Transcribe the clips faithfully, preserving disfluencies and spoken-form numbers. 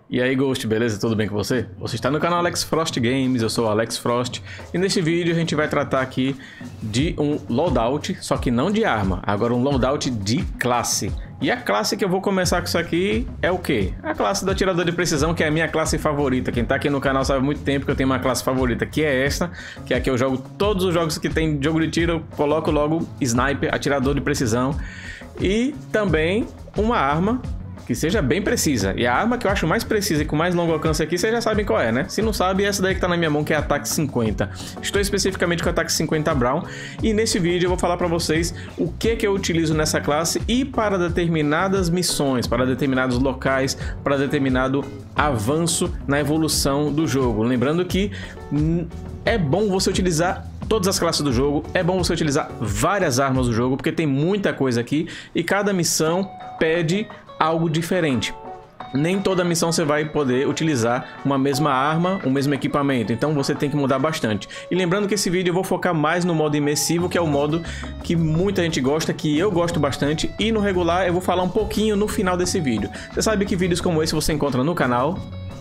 E aí Ghost, beleza? Tudo bem com você? Você está no canal Alex Frost Games, eu sou o Alex Frost. E neste vídeo a gente vai tratar aqui de um loadout, só que não de arma, agora um loadout de classe. E a classe que eu vou começar com isso aqui é o quê? A classe do atirador de precisão, que é a minha classe favorita. Quem tá aqui no canal sabe há muito tempo que eu tenho uma classe favorita, que é esta, que é a que eu jogo todos os jogos que tem jogo de tiro, eu coloco logo sniper, atirador de precisão. E também uma arma que seja bem precisa. E a arma que eu acho mais precisa e com mais longo alcance aqui, vocês já sabem qual é, né? Se não sabe, essa daí que tá na minha mão, que é a T A C cinquenta. Estou especificamente com a T A C cinquenta Brown. E nesse vídeo eu vou falar pra vocês o que que eu utilizo nessa classe e para determinadas missões, para determinados locais, para determinado avanço na evolução do jogo. Lembrando que é bom você utilizar todas as classes do jogo, é bom você utilizar várias armas do jogo, porque tem muita coisa aqui e cada missão pede algo diferente. Nem toda missão você vai poder utilizar uma mesma arma, o mesmo equipamento, então você tem que mudar bastante. E lembrando que esse vídeo eu vou focar mais no modo imersivo, que é o modo que muita gente gosta, que eu gosto bastante, e no regular eu vou falar um pouquinho no final desse vídeo. Você sabe que vídeos como esse você encontra no canal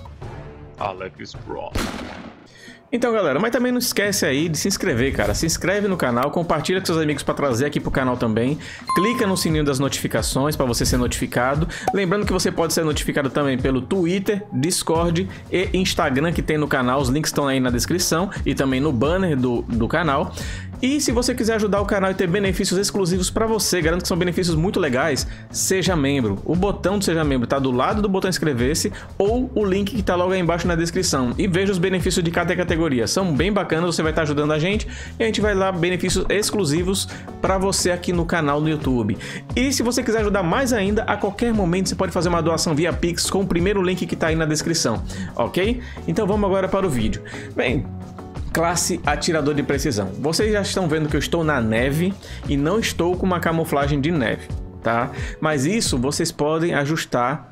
Alex Frost. Então galera, mas também não esquece aí de se inscrever, cara. Se inscreve no canal, compartilha com seus amigos para trazer aqui pro canal também. Clica no sininho das notificações para você ser notificado. Lembrando que você pode ser notificado também pelo Twitter, Discord e Instagram que tem no canal. Os links estão aí na descrição e também no banner do, do canal. E se você quiser ajudar o canal e ter benefícios exclusivos para você, garanto que são benefícios muito legais, seja membro. O botão do Seja Membro está do lado do botão inscrever-se ou o link que está logo aí embaixo na descrição. E veja os benefícios de cada categoria. São bem bacanas, você vai estar ajudando a gente e a gente vai lá benefícios exclusivos para você aqui no canal no YouTube. E se você quiser ajudar mais ainda, a qualquer momento você pode fazer uma doação via Pix com o primeiro link que está aí na descrição, ok? Então vamos agora para o vídeo. Bem, classe atirador de precisão. Vocês já estão vendo que eu estou na neve e não estou com uma camuflagem de neve, tá? Mas isso vocês podem ajustar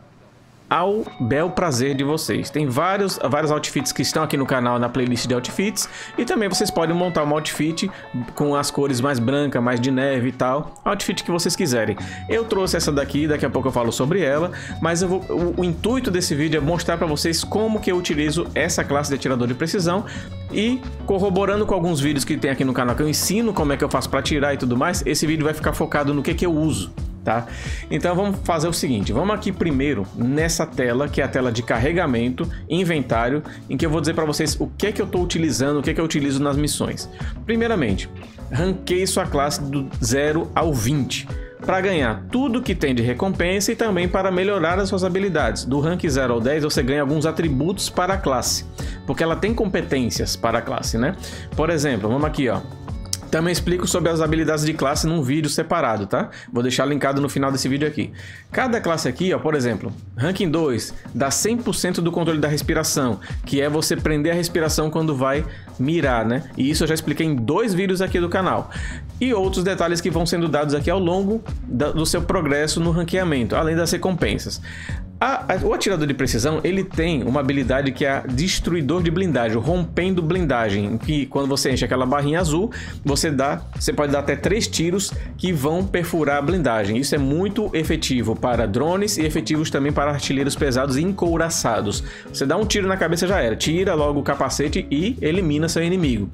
ao bel prazer de vocês. Tem vários, vários outfits que estão aqui no canal na playlist de outfits e também vocês podem montar um outfit com as cores mais branca, mais de neve e tal, outfit que vocês quiserem. Eu trouxe essa daqui, daqui a pouco eu falo sobre ela, mas eu vou, o, o intuito desse vídeo é mostrar para vocês como que eu utilizo essa classe de atirador de precisão e corroborando com alguns vídeos que tem aqui no canal que eu ensino como é que eu faço para atirar e tudo mais. Esse vídeo vai ficar focado no que que eu uso. Tá? Então vamos fazer o seguinte, vamos aqui primeiro nessa tela, que é a tela de carregamento, inventário, em que eu vou dizer para vocês o que é que eu estou utilizando, o que é que eu utilizo nas missões. Primeiramente, ranqueie sua classe do zero ao vinte, para ganhar tudo que tem de recompensa e também para melhorar as suas habilidades. Do rank zero ao dez você ganha alguns atributos para a classe, porque ela tem competências para a classe, né? Por exemplo, vamos aqui, ó. Também explico sobre as habilidades de classe num vídeo separado, tá? Vou deixar linkado no final desse vídeo aqui. Cada classe aqui, ó, por exemplo, ranking dois, dá cem por cento do controle da respiração, que é você prender a respiração quando vai mirar, né? E isso eu já expliquei em dois vídeos aqui do canal. E outros detalhes que vão sendo dados aqui ao longo do seu progresso no ranqueamento, além das recompensas. A, a, o atirador de precisão, ele tem uma habilidade que é destruidor de blindagem, rompendo blindagem, que quando você enche aquela barrinha azul, você dá, você pode dar até três tiros que vão perfurar a blindagem. Isso é muito efetivo para drones e efetivos também para artilheiros pesados e encouraçados. Você dá um tiro na cabeça, já era, tira logo o capacete e elimina seu inimigo.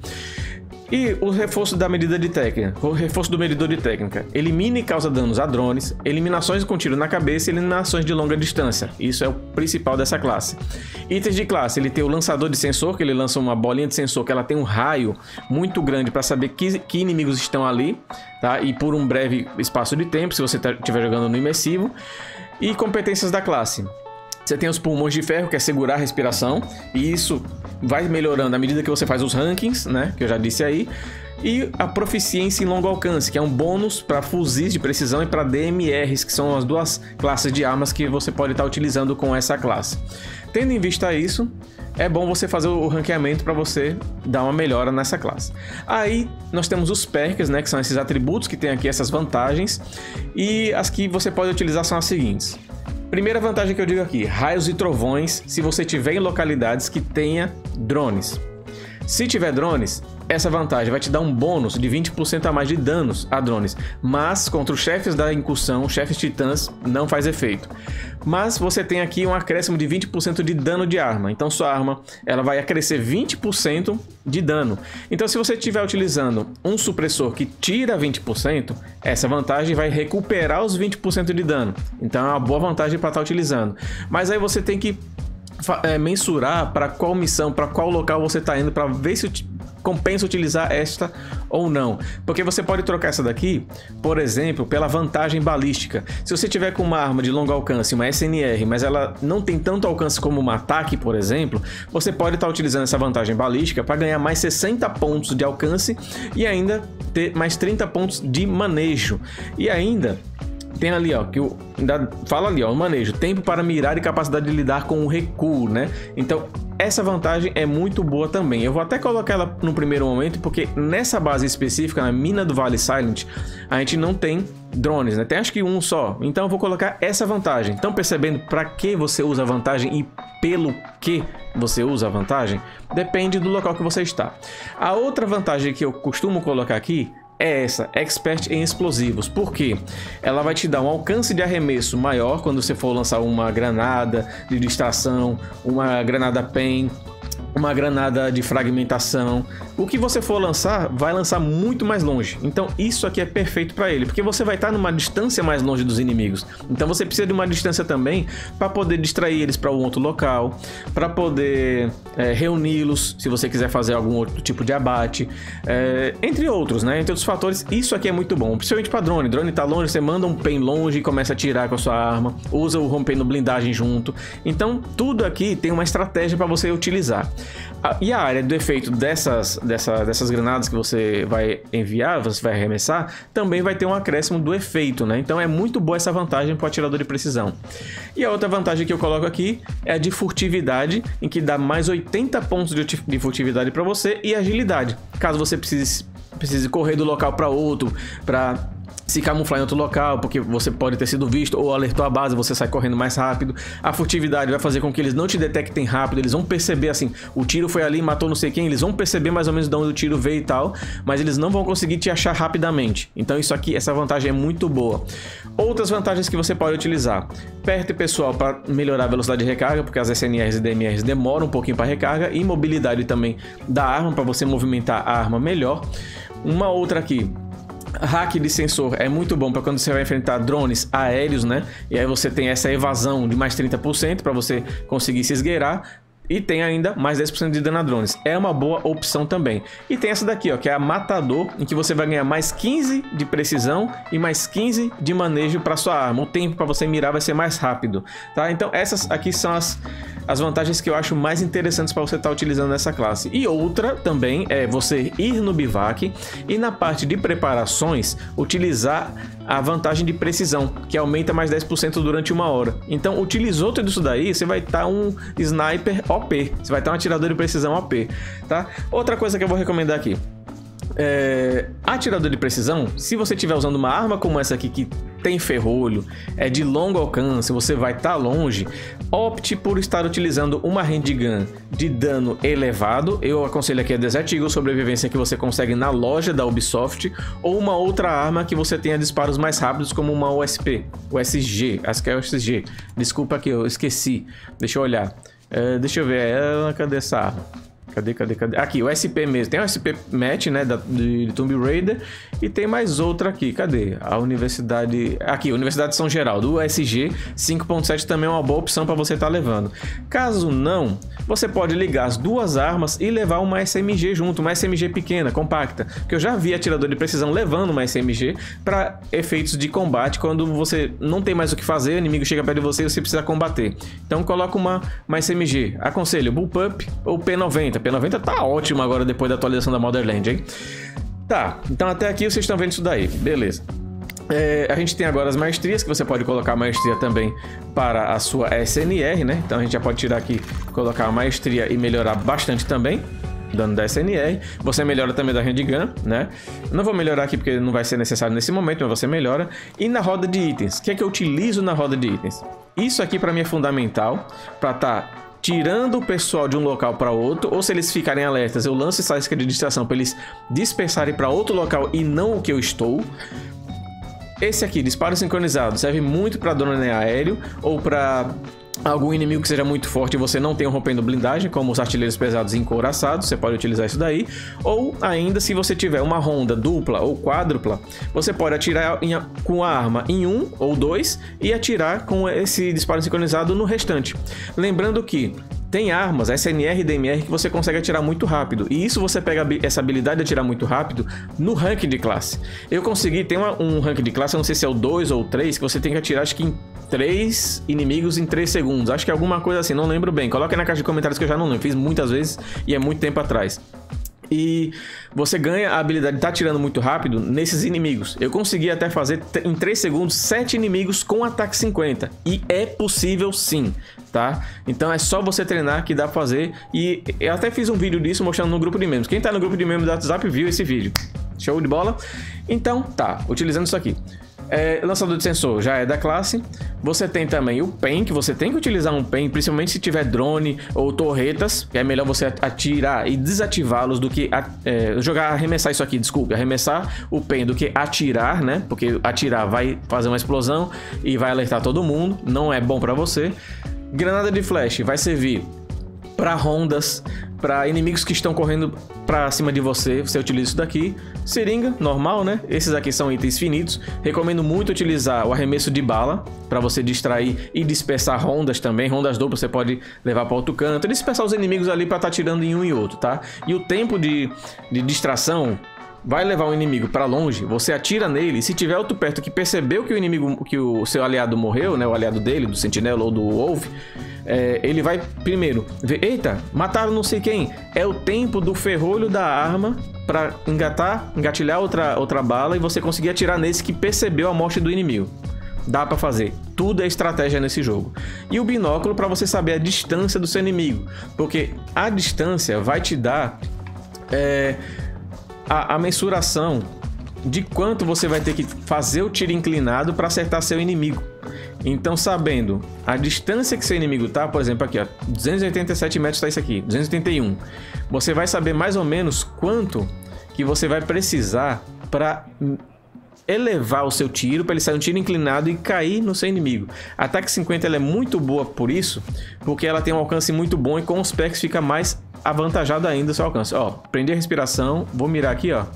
E o reforço da medida de técnica, o reforço do medidor de técnica, elimina e causa danos a drones, eliminações com tiro na cabeça e eliminações de longa distância. Isso é o principal dessa classe. Itens de classe, ele tem o lançador de sensor, que ele lança uma bolinha de sensor que ela tem um raio muito grande para saber que, que inimigos estão ali, tá? E por um breve espaço de tempo, se você estiver jogando no imersivo. E competências da classe. Você tem os pulmões de ferro, que é segurar a respiração, e isso vai melhorando à medida que você faz os rankings, né, que eu já disse aí. E a proficiência em longo alcance, que é um bônus para fuzis de precisão e para D M Rs, que são as duas classes de armas que você pode estar utilizando com essa classe. Tendo em vista isso, é bom você fazer o ranqueamento para você dar uma melhora nessa classe. Aí nós temos os perks, né, que são esses atributos que tem aqui essas vantagens, e as que você pode utilizar são as seguintes. Primeira vantagem que eu digo aqui, raios e trovões se você tiver em localidades que tenha drones. Se tiver drones, essa vantagem vai te dar um bônus de vinte por cento a mais de danos a drones, mas contra os chefes da incursão, chefes titãs, não faz efeito. Mas você tem aqui um acréscimo de vinte por cento de dano de arma, então sua arma ela vai acrescer vinte por cento de dano. Então se você estiver utilizando um supressor que tira vinte por cento, essa vantagem vai recuperar os vinte por cento de dano, então é uma boa vantagem para estar utilizando. Mas aí você tem que é, mensurar para qual missão, para qual local você está indo, para ver se compensa utilizar esta ou não, porque você pode trocar essa daqui, por exemplo, pela vantagem balística. Se você tiver com uma arma de longo alcance, uma S N R, mas ela não tem tanto alcance como uma ataque, por exemplo, você pode estar utilizando essa vantagem balística para ganhar mais sessenta pontos de alcance e ainda ter mais trinta pontos de manejo. E ainda tem ali, ó, que o ainda fala ali, ó, o manejo, tempo para mirar e capacidade de lidar com o recuo, né? Então essa vantagem é muito boa também. Eu vou até colocar ela no primeiro momento, porque nessa base específica, na mina do Vale Silent, a gente não tem drones, né? Tem acho que um só. Então eu vou colocar essa vantagem. Estão percebendo para que você usa a vantagem e pelo que você usa a vantagem? Depende do local que você está. A outra vantagem que eu costumo colocar aqui é essa, Expert em explosivos. Por quê? Ela vai te dar um alcance de arremesso maior quando você for lançar uma granada de distração, uma granada pen, uma granada de fragmentação. O que você for lançar, vai lançar muito mais longe. Então isso aqui é perfeito para ele, porque você vai estar numa distância mais longe dos inimigos. Então você precisa de uma distância também para poder distrair eles para um outro local, para poder é, reuni-los, se você quiser fazer algum outro tipo de abate, é, entre outros, né? Entre outros fatores, isso aqui é muito bom, principalmente para drone. Drone tá longe, você manda um pen longe e começa a atirar com a sua arma, usa o home pen no blindagem junto. Então tudo aqui tem uma estratégia para você utilizar. E a área do efeito dessas, dessa, dessas granadas que você vai enviar, você vai arremessar, também vai ter um acréscimo do efeito, né? Então é muito boa essa vantagem para o atirador de precisão. E a outra vantagem que eu coloco aqui é a de furtividade, em que dá mais oitenta pontos de, de furtividade para você e agilidade, caso você precise, precise correr do local para outro, para se camuflar em outro local, porque você pode ter sido visto ou alertou a base, você sai correndo mais rápido. A furtividade vai fazer com que eles não te detectem rápido, eles vão perceber assim, o tiro foi ali, matou não sei quem, eles vão perceber mais ou menos de onde o tiro veio e tal, mas eles não vão conseguir te achar rapidamente. Então isso aqui, essa vantagem é muito boa. Outras vantagens que você pode utilizar: perte pessoal para melhorar a velocidade de recarga, porque as S N Rs e D M Rs demoram um pouquinho para recarga, e mobilidade também da arma, para você movimentar a arma melhor. Uma outra aqui, hack de sensor, é muito bom para quando você vai enfrentar drones aéreos, né? E aí você tem essa evasão de mais trinta por cento para você conseguir se esgueirar. E tem ainda mais dez por cento de dano a drones. É uma boa opção também. E tem essa daqui, ó, que é a Matador, em que você vai ganhar mais quinze de precisão e mais quinze de manejo para sua arma. O tempo para você mirar vai ser mais rápido, tá? Então essas aqui são as, as vantagens que eu acho mais interessantes para você estar utilizando nessa classe. E outra também é você ir no bivac e na parte de preparações utilizar a vantagem de precisão, que aumenta mais dez por cento durante uma hora. Então utilizou tudo isso daí, você vai estar um sniper O P, você vai estar um atirador de precisão O P, tá? Outra coisa que eu vou recomendar aqui, é, atirador de precisão, se você estiver usando uma arma como essa aqui que tem ferrolho, é de longo alcance, você vai estar longe, opte por estar utilizando uma handgun de dano elevado. Eu aconselho aqui a Desert Eagle Sobrevivência, que você consegue na loja da Ubisoft, ou uma outra arma que você tenha disparos mais rápidos, como uma U S P, U S G, acho que é U S G, desculpa que eu esqueci, deixa eu olhar, é, deixa eu ver, é, cadê essa arma? Cadê, cadê, cadê? Aqui, o S P mesmo. Tem o S P Match, né, da, de, de Tomb Raider. E tem mais outra aqui. Cadê? A Universidade... Aqui, Universidade de São Geraldo. O U S G cinco ponto sete também é uma boa opção para você estar tá levando. Caso não, você pode ligar as duas armas e levar uma S M G junto. Uma S M G pequena, compacta. Que eu já vi atirador de precisão levando uma S M G para efeitos de combate. Quando você não tem mais o que fazer, o inimigo chega perto de você e você precisa combater. Então coloca uma, uma S M G. Aconselho Bullpup ou P noventa. P noventa tá ótimo agora depois da atualização da Motherland, hein? Tá, então até aqui vocês estão vendo isso daí, beleza. É, a gente tem agora as maestrias, que você pode colocar a maestria também para a sua S N R, né? Então a gente já pode tirar aqui, colocar a maestria e melhorar bastante também dano da S N R. Você melhora também da handgun, né? Não vou melhorar aqui porque não vai ser necessário nesse momento, mas você melhora. E na roda de itens, o que é que eu utilizo na roda de itens? Isso aqui para mim é fundamental para estar tirando o pessoal de um local para outro, ou se eles ficarem alertas, eu lanço essa isca de distração para eles dispersarem para outro local e não o que eu estou. Esse aqui, disparo sincronizado, serve muito para drone aéreo ou para algum inimigo que seja muito forte e você não tenha rompendo blindagem, como os artilheiros pesados encouraçados, você pode utilizar isso daí. Ou ainda, se você tiver uma ronda dupla ou quádrupla, você pode atirar em, com a arma em um ou dois e atirar com esse disparo sincronizado no restante. Lembrando que tem armas, S N R e D M R, que você consegue atirar muito rápido. E isso você pega essa habilidade de atirar muito rápido no rank de classe. Eu consegui, tem uma, um rank de classe, eu não sei se é o dois ou o três, que você tem que atirar acho que em três inimigos em três segundos. Acho que é alguma coisa assim, não lembro bem. Coloca aí na caixa de comentários que eu já não lembro. Fiz muitas vezes e é muito tempo atrás. E você ganha a habilidade de estar atirando muito rápido nesses inimigos. Eu consegui até fazer em três segundos sete inimigos com ataque cinquenta. E é possível sim, tá? Então é só você treinar que dá pra fazer. E eu até fiz um vídeo disso mostrando no grupo de membros. Quem tá no grupo de membros do WhatsApp viu esse vídeo. Show de bola? Então tá, utilizando isso aqui. É, lançador de sensor já é da classe. Você tem também o Pen, que você tem que utilizar um Pen, principalmente se tiver drone ou torretas, que é melhor você atirar e desativá-los do que é, jogar, arremessar isso aqui, desculpe, arremessar o Pen do que atirar, né? Porque atirar vai fazer uma explosão e vai alertar todo mundo, não é bom para você. Granada de flash vai servir para rondas, para inimigos que estão correndo para cima de você, você utiliza isso daqui. Seringa, normal, né? Esses aqui são itens finitos. Recomendo muito utilizar o arremesso de bala para você distrair e dispersar rondas também. Rondas duplas você pode levar para outro canto e dispersar os inimigos ali para estar tá tirando em um e outro, tá? E o tempo de, de distração vai levar um inimigo para longe, você atira nele, e se tiver outro perto que percebeu que o inimigo, que o seu aliado morreu, né, o aliado dele, do sentinela ou do wolf, é, ele vai primeiro ver, eita, mataram não sei quem, é o tempo do ferrolho da arma para engatar, engatilhar outra, outra bala e você conseguir atirar nesse que percebeu a morte do inimigo. Dá para fazer, tudo é estratégia nesse jogo. E o binóculo para você saber a distância do seu inimigo, porque a distância vai te dar é, A, a mensuração de quanto você vai ter que fazer o tiro inclinado para acertar seu inimigo. Então, sabendo a distância que seu inimigo tá, por exemplo, aqui, ó, duzentos e oitenta e sete metros tá isso aqui, duzentos e oitenta e um. Você vai saber mais ou menos quanto que você vai precisar para elevar o seu tiro, para ele sair um tiro inclinado e cair no seu inimigo. A ataque cinquenta ela é muito boa por isso, porque ela tem um alcance muito bom e com os packs fica mais avantajado ainda o seu alcance. Ó, prendi a respiração, vou mirar aqui, ó,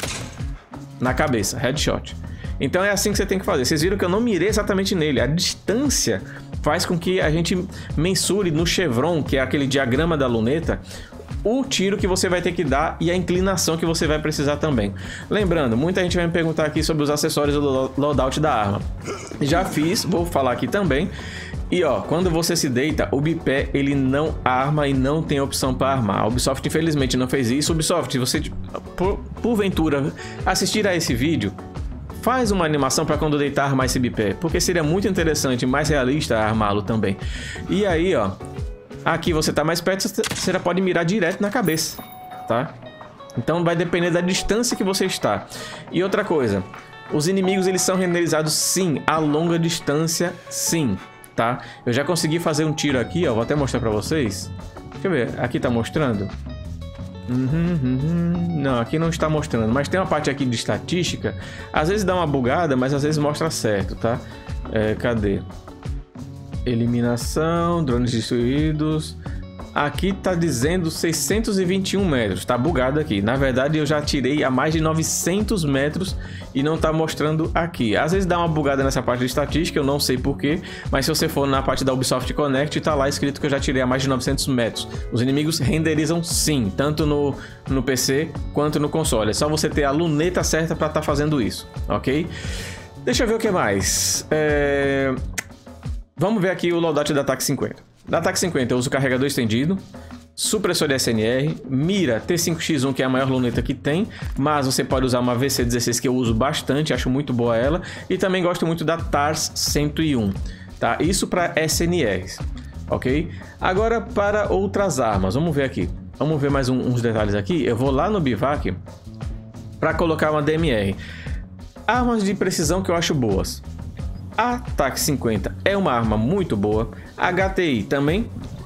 na cabeça, headshot. Então é assim que você tem que fazer. Vocês viram que eu não mirei exatamente nele. A distância faz com que a gente mensure no chevron, que é aquele diagrama da luneta, o tiro que você vai ter que dar e a inclinação que você vai precisar também. Lembrando, muita gente vai me perguntar aqui sobre os acessórios do loadout da arma. Já fiz, vou falar aqui também. E ó, quando você se deita, o bipé ele não arma e não tem opção para armar. A Ubisoft infelizmente não fez isso. Ubisoft, se você por, porventura assistir a esse vídeo, faz uma animação para quando deitar armar esse bipé, porque seria muito interessante e mais realista armá-lo também. E aí ó, aqui você tá mais perto, você já pode mirar direto na cabeça, tá? Então vai depender da distância que você está. E outra coisa, os inimigos eles são renderizados sim, a longa distância sim, tá? Eu já consegui fazer um tiro aqui, ó, vou até mostrar pra vocês. Deixa eu ver, aqui tá mostrando? Uhum, uhum. Não, aqui não está mostrando, mas tem uma parte aqui de estatística. Às vezes dá uma bugada, mas às vezes mostra certo, tá? É, cadê? Eliminação, drones destruídos. Aqui tá dizendo seiscentos e vinte e um metros, tá bugado aqui. Na verdade eu já atirei a mais de novecentos metros e não tá mostrando aqui. Às vezes dá uma bugada nessa parte de estatística, eu não sei porquê, mas se você for na parte da Ubisoft Connect, tá lá escrito que eu já atirei a mais de novecentos metros. Os inimigos renderizam sim, tanto no, no P C quanto no console. É só você ter a luneta certa para estar tá fazendo isso, ok? Deixa eu ver o que mais. É... Vamos ver aqui o loadout da ataque cinquenta. Da ataque cinquenta eu uso carregador estendido, supressor de S N R, mira T cinco X um, que é a maior luneta que tem, mas você pode usar uma V C dezesseis que eu uso bastante, acho muito boa ela, e também gosto muito da TARS cento e um, tá? Isso para S N Rs, ok? Agora para outras armas, vamos ver aqui, vamos ver mais um, uns detalhes aqui. Eu vou lá no Bivac para colocar uma D M R. Armas de precisão que eu acho boas. A TAC cinquenta é uma arma muito boa, a H T I também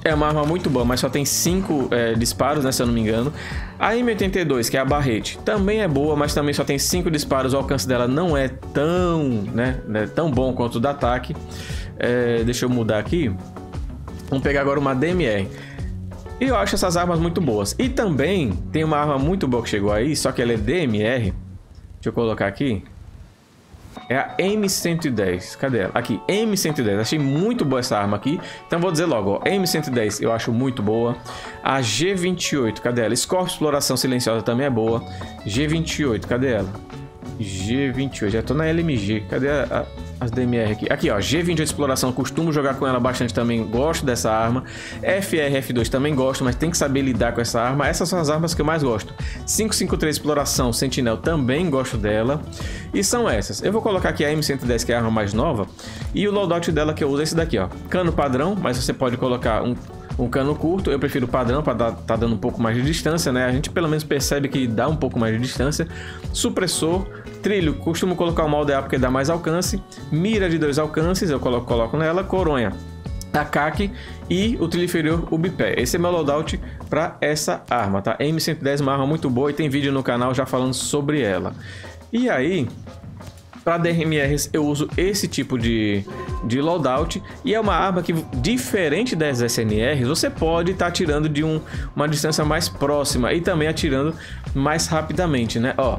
é uma arma muito boa, mas só tem cinco é, disparos, né, se eu não me engano. A M oitenta e dois, que é a Barrete, também é boa, mas também só tem cinco disparos. O alcance dela não é tão, né, né tão bom quanto o da T A C. É, deixa eu mudar aqui. Vamos pegar agora uma D M R. E eu acho essas armas muito boas. E também tem uma arma muito boa que chegou aí, só que ela é D M R. Deixa eu colocar aqui. É a M cento e dez. Cadê ela? Aqui, M cento e dez. Achei muito boa essa arma aqui. Então vou dizer logo, ó, M cento e dez eu acho muito boa. A G vinte e oito, cadê ela? Scorpio Exploração Silenciosa também é boa. G vinte e oito, cadê ela? G vinte e oito, já tô na L M G. Cadê a, a, as D M R aqui? Aqui, ó, G vinte e oito Exploração, costumo jogar com ela bastante também, gosto dessa arma. F R F dois também gosto, mas tem que saber lidar com essa arma. Essas são as armas que eu mais gosto. cinco cinco três Exploração Sentinel também gosto dela. E são essas. Eu vou colocar aqui a M cento e dez, que é a arma mais nova. E o loadout dela que eu uso é esse daqui, ó. Cano padrão, mas você pode colocar um... um cano curto. Eu prefiro o padrão para tá dando um pouco mais de distância, né? A gente pelo menos percebe que dá um pouco mais de distância. Supressor, trilho, costumo colocar o molde A porque dá mais alcance. Mira de dois alcances, eu coloco, coloco nela. Coronha, a C A C e o trilho inferior, o bipé. Esse é meu loadout para essa arma, tá? M cento e dez é uma arma muito boa e tem vídeo no canal já falando sobre ela. E aí... para D M Rs eu uso esse tipo de, de loadout e é uma arma que, diferente das S N Rs, você pode estar tá atirando de um, uma distância mais próxima e também atirando mais rapidamente, né? Ó,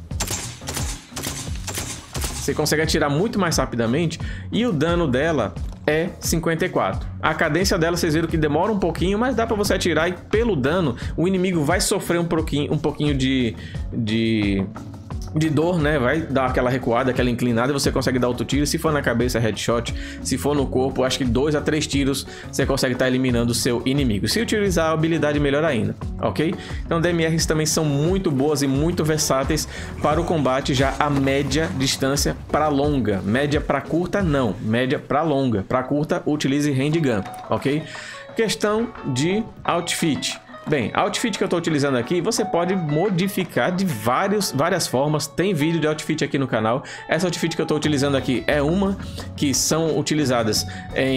você consegue atirar muito mais rapidamente e o dano dela é cinquenta e quatro. A cadência dela, vocês viram que demora um pouquinho, mas dá para você atirar e pelo dano o inimigo vai sofrer um pouquinho, um pouquinho de... de... de dor, né? Vai dar aquela recuada, aquela inclinada e você consegue dar outro tiro. Se for na cabeça, headshot. Se for no corpo, acho que dois a três tiros você consegue estar eliminando o seu inimigo. Se utilizar a habilidade, melhor ainda, ok? Então D M Rs também são muito boas e muito versáteis para o combate já a média distância para longa. Média para curta, não. Média para longa. Para curta, utilize handgun, ok? Questão de outfit. Bem, a outfit que eu estou utilizando aqui, você pode modificar de vários, várias formas. Tem vídeo de outfit aqui no canal. Essa outfit que eu estou utilizando aqui é uma que são utilizadas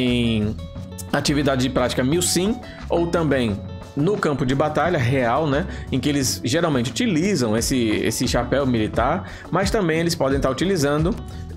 em atividade de prática milsim ou também no campo de batalha real, né? Em que eles geralmente utilizam esse, esse chapéu militar, mas também eles podem estar utilizando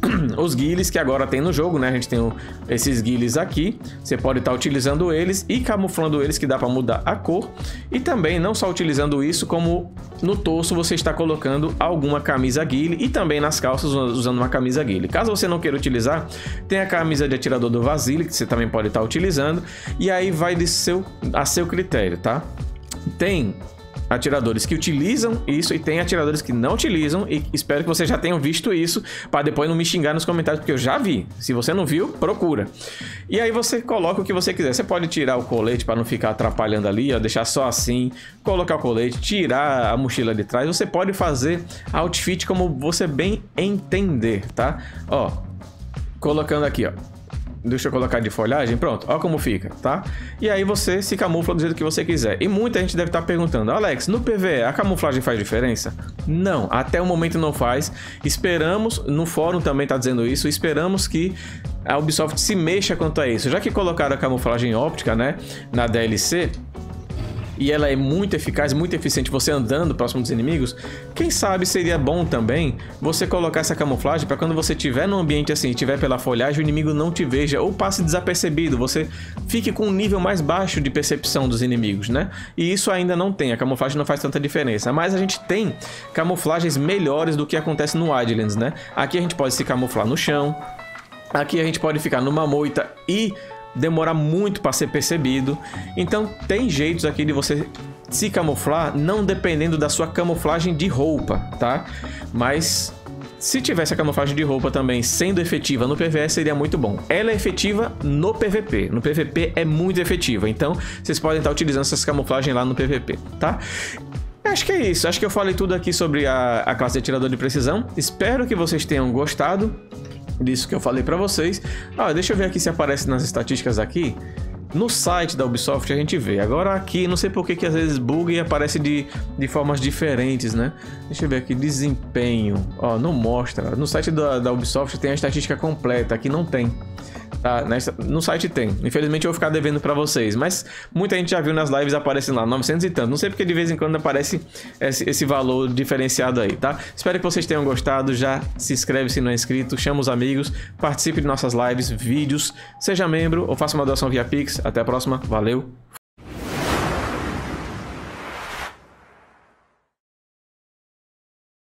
os guiles que agora tem no jogo, né? A gente tem o, esses guiles aqui. Você pode estar utilizando eles e camuflando eles, que dá para mudar a cor. E também não só utilizando isso, como no torso você está colocando alguma camisa guile e também nas calças usando uma camisa guile. Caso você não queira utilizar, tem a camisa de atirador do Vasily, que você também pode estar utilizando. E aí vai de seu, a seu critério, tá? Tem atiradores que utilizam isso e tem atiradores que não utilizam, e espero que vocês já tenham visto isso para depois não me xingar nos comentários, porque eu já vi. Se você não viu, procura. E aí você coloca o que você quiser. Você pode tirar o colete para não ficar atrapalhando ali, ó, deixar só assim, colocar o colete, tirar a mochila de trás. Você pode fazer outfit como você bem entender, tá? Ó, colocando aqui, ó. Deixa eu colocar de folhagem, pronto, ó como fica, tá? E aí você se camufla do jeito que você quiser. E muita gente deve estar perguntando: Alex, no P V E a camuflagem faz diferença? Não, até o momento não faz. Esperamos, no fórum também tá dizendo isso, esperamos que a Ubisoft se mexa quanto a isso. Já que colocaram a camuflagem óptica, né, na D L C, e ela é muito eficaz, muito eficiente você andando próximo dos inimigos, quem sabe seria bom também você colocar essa camuflagem para quando você estiver num ambiente assim, estiver pela folhagem, o inimigo não te veja ou passe desapercebido, você fique com um nível mais baixo de percepção dos inimigos, né? E isso ainda não tem, a camuflagem não faz tanta diferença, mas a gente tem camuflagens melhores do que acontece no Wildlands, né? Aqui a gente pode se camuflar no chão, aqui a gente pode ficar numa moita e demora muito para ser percebido. Então tem jeitos aqui de você se camuflar, não dependendo da sua camuflagem de roupa, tá? Mas se tivesse a camuflagem de roupa também sendo efetiva no P V E, seria muito bom. Ela é efetiva no P V P, no P V P é muito efetiva, então vocês podem estar utilizando essas camuflagens lá no P V P, tá? Acho que é isso, acho que eu falei tudo aqui sobre a, a classe de atirador de precisão. Espero que vocês tenham gostado disso que eu falei pra vocês. Ah, deixa eu ver aqui se aparece nas estatísticas aqui. No site da Ubisoft a gente vê. Agora aqui, não sei por que que às vezes buga e aparece de, de formas diferentes, né? Deixa eu ver aqui, desempenho. Ó, não mostra. No site da, da Ubisoft tem a estatística completa, aqui não tem. Tá, nessa, no site tem. Infelizmente eu vou ficar devendo pra vocês. Mas muita gente já viu nas lives aparecendo lá, novecentos e tanto. Não sei porque de vez em quando aparece esse, esse valor diferenciado aí, tá? Espero que vocês tenham gostado. Já se inscreve se não é inscrito, chama os amigos, participe de nossas lives, vídeos, seja membro ou faça uma doação via Pix. Até a próxima. Valeu!